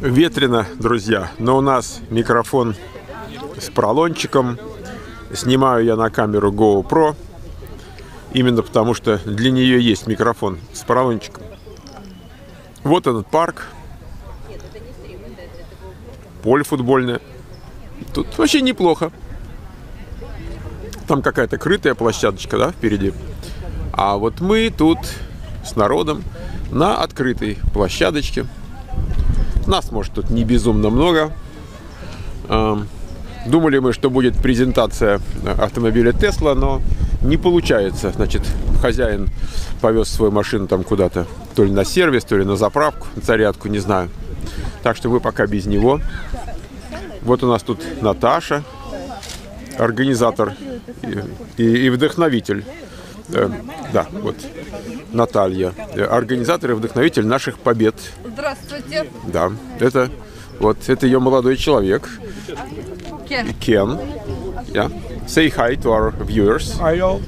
Ветрено, друзья, но у нас микрофон с поролончиком. Снимаю я на камеру GoPro, именно потому что для нее есть микрофон с поролончиком. Вот этот парк, поле футбольное. Тут вообще неплохо. Там какая-то крытая площадочка, да, впереди. А вот мы тут с народом на открытой площадочке. Нас, может, тут не безумно много. Думали мы, что будет презентация автомобиля Tesla, но не получается. Значит, хозяин повез свою машину там куда-то, то ли на сервис, то ли на заправку, на зарядку, не знаю. Так что мы пока без него. Вот у нас тут Наташа, организатор и вдохновитель. Да, вот Наталья, организатор и вдохновитель наших побед. Здравствуйте. Да, это ее молодой человек. Ken. Yeah. Say hi to our viewers. Hello.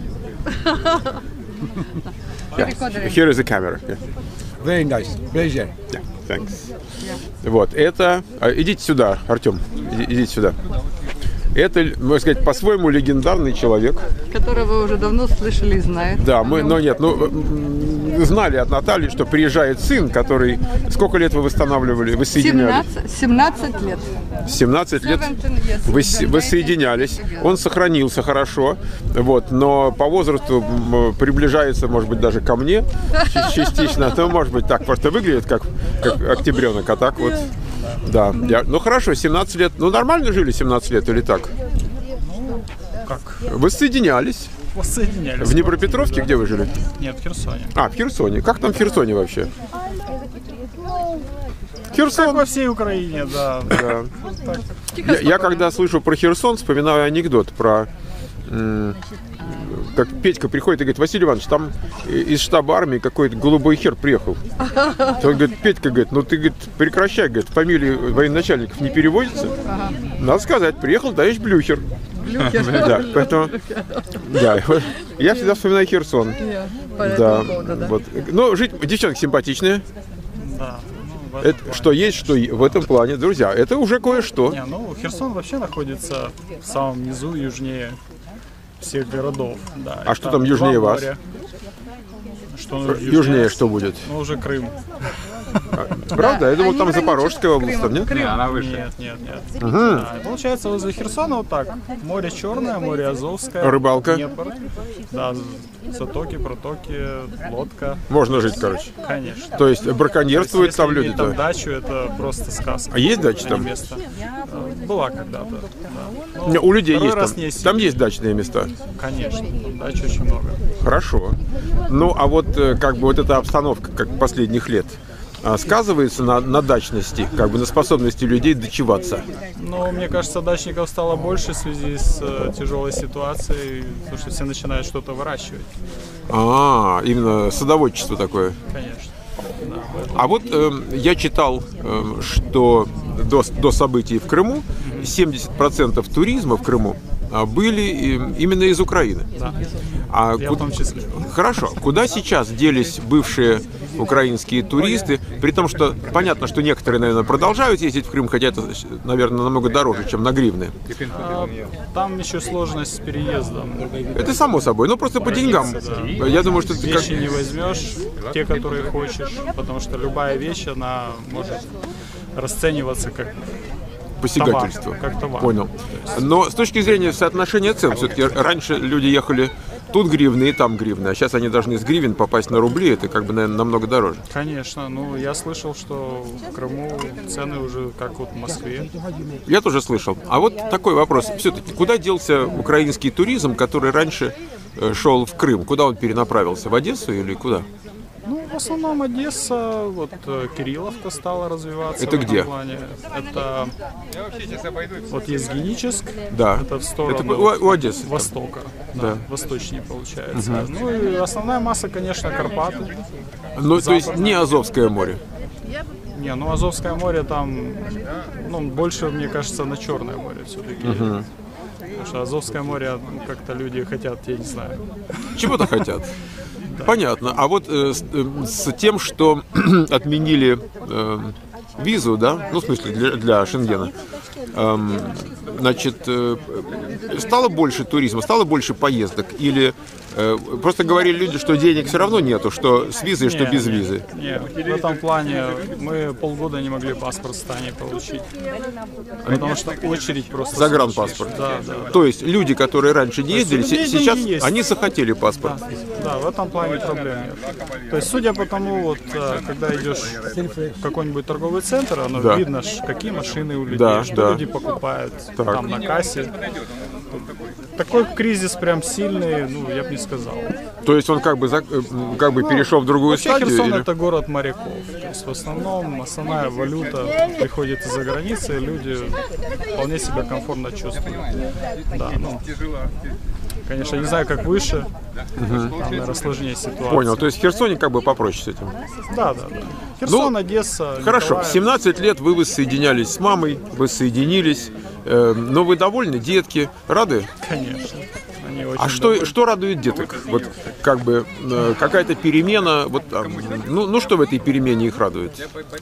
Yeah. Here is the camera. Yeah. Very nice. Pleasure. Yeah. Thanks. Вот, это... Идите сюда, Артем. Идите сюда. Это, можно сказать, по-своему легендарный человек. Которого вы уже давно слышали и знаете. Да, мы, но нет, знали от Натальи, что приезжает сын, который... Сколько лет вы восстанавливали, воссоединялись? 17 лет. 17 лет воссоединялись. Он сохранился хорошо, вот, но по возрасту приближается, может быть, даже ко мне частично. То, может быть, так просто выглядит, как октябренок, а так вот... Да, ну хорошо, 17 лет. Ну нормально жили 17 лет или так? Как? Воссоединялись. Воссоединялись. В Днепропетровске, где вы жили? Нет, в Херсоне. А, в Херсоне. Как там в Херсоне вообще? Херсон. Как во всей Украине, да. Да. Я когда слышу про Херсон, вспоминаю анекдот про... Как Петька приходит и говорит: Василий Иванович, там из штаба армии какой-то голубой хер приехал. Он говорит: Петька, говорит, ну ты, говорит, прекращай, говорит, фамилии военачальников не переводятся. Надо сказать, приехал товарищ Блюхер. Да, поэтому, да, я всегда вспоминаю Херсон. Да, вот. Ну, девчонки симпатичные. Да. Что есть, что в этом плане, друзья, это уже кое-что. Не, ну Херсон вообще находится в самом низу, южнее всех городов. Да. А что там южнее вас? Что южнее что будет? Ну, уже Крым. Правда? Я думал, там Запорожская область, там нет? Она выше. Нет. Да, получается, возле Херсона вот так. Море Черное, море Азовское. Рыбалка. Днепр. Да, затоки, протоки, лодка. Можно жить, короче. Конечно. То есть браконьерствуют там люди? Там дачу, это просто сказка. А есть дача там? Место. Была когда-то. Да. У людей есть там. Там есть дачные места? Конечно, там дач очень много. Хорошо. Ну, а вот как бы вот эта обстановка, как последних лет, сказывается на дачности, как бы на способности людей дачеваться? Ну, мне кажется, дачников стало больше в связи с тяжелой ситуацией, потому что все начинают что-то выращивать. Именно садоводчество такое. Конечно. Да. А вот я читал, что до событий в Крыму 70% туризма в Крыму были именно из Украины. Да. Я в том числе. Хорошо. Куда сейчас делись бывшие украинские туристы? При том, что понятно, что некоторые, наверное, продолжают ездить в Крым, хотя это, наверное, намного дороже, чем на гривны. Там еще сложность с переездом. Это само собой. Ну, просто по деньгам. Да. Я думаю, что ты вещи не возьмешь, те, которые хочешь, потому что любая вещь, она может расцениваться как посягательство. Товар, как товар. Понял. Но с точки зрения соотношения цен, все-таки раньше люди ехали тут гривны и там гривны, а сейчас они должны с гривен попасть на рубли, это как бы, наверное, намного дороже. Конечно. Ну, я слышал, что в Крыму цены уже как вот в Москве. Я тоже слышал. А вот такой вопрос. Все-таки, куда делся украинский туризм, который раньше шел в Крым? Куда он перенаправился? В Одессу или куда? Ну, в основном Одесса, вот Кирилловка стала развиваться. Это где? Плане. Это вот есть Геническ, да. Это в сторону это у Одессы. Востока, да. Восточнее получается. Ну и основная масса, конечно, Карпаты. Ну, то есть не Азовское море? Не, ну Азовское море там, ну, больше, мне кажется, на Черное море все-таки. Потому что Азовское море, как-то люди хотят, я не знаю. Чего-то хотят. Понятно. А вот с тем, что отменили визу, да, ну, в смысле, для Шенгена, значит, стало больше туризма, стало больше поездок? Или просто говорили люди, что денег все равно нету, что с визой, что без визы? Нет, в этом плане мы полгода не могли паспорт в Стане получить. Потому что очередь просто... Загранпаспорт. Да. То есть люди, которые раньше не ездили, людей сейчас деньги есть. они захотели паспорт. Да, в этом плане проблем нет. То есть, судя по тому, вот, когда идешь в какой-нибудь торговый центр, оно Да. видно, какие машины у людей, Да, что да. люди покупают Так. там на кассе. Такой кризис прям сильный, ну, я бы не сказал. То есть он как бы перешел в другую Вообще стадию? Херсон или- это город моряков. То есть в основном основная валюта приходит из-за границы, и люди вполне себя комфортно чувствуют. Да, ну, конечно, я не знаю, как выше, там, наверное, сложнее ситуация. Понял, то есть в Херсоне как бы попроще с этим. Да. Херсон, Одесса, Хорошо, в Николаев. 17 лет вы воссоединялись с мамой, воссоединились, но вы довольны, детки, рады? Конечно. Они очень А что радует деток? Вот как бы какая-то перемена, вот, ну что в этой перемене их радует?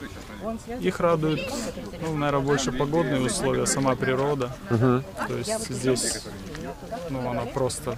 Их радует, ну, наверное, больше погодные условия, сама природа. То есть здесь, ну, она просто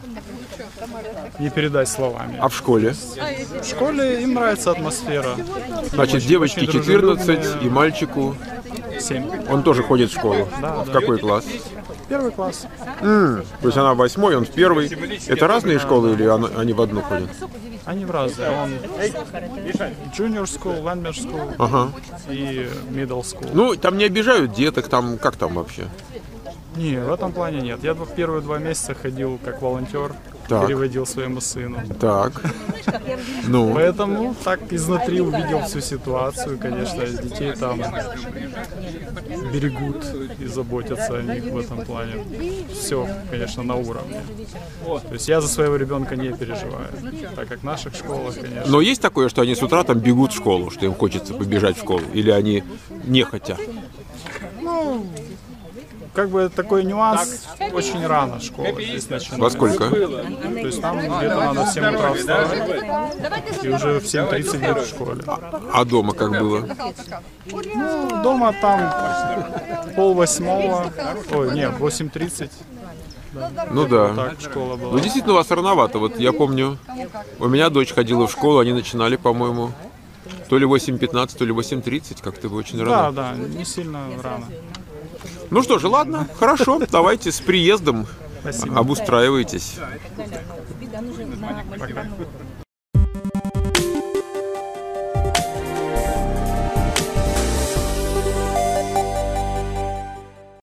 не передать словами. А в школе? В школе им нравится атмосфера. Значит, Очень- девочке очень 14 дружелюбные. и мальчику, 7. он тоже ходит в школу. Да, В да. какой класс? Первый класс. То есть она в 8, он в 1. Это разные школы или они в одну ходят? Они в разные. Он junior school, landman school Ага. и middle school. Ну, там не обижают деток, там как там вообще? Не, в этом плане нет. Я в первые 2 месяца ходил как волонтер, Так. переводил своему сыну. Так. Ну, Поэтому так изнутри увидел всю ситуацию. Конечно, детей там берегут и заботятся о них в этом плане. Все, конечно, на уровне. То есть я за своего ребенка не переживаю, так как в наших школах, конечно. но есть такое, что они с утра там бегут в школу, что им хочется побежать в школу? Или они не хотят? Как бы такой нюанс, очень рано школа здесь начинается. Во сколько? То есть там где-то надо в 7 утра вставать, и уже в 7:30 быть в школе. А дома как было? Дома там 7:30, ой, не, 8:30, Ну да. так школа была. Ну, действительно, у вас рановато. Вот я помню, у меня дочь ходила в школу, они начинали, по-моему, то ли 8:15, то ли 8:30, как-то бы очень рано. Да, не сильно рано. Ну что же, ладно, хорошо, давайте с приездом Спасибо. обустраивайтесь.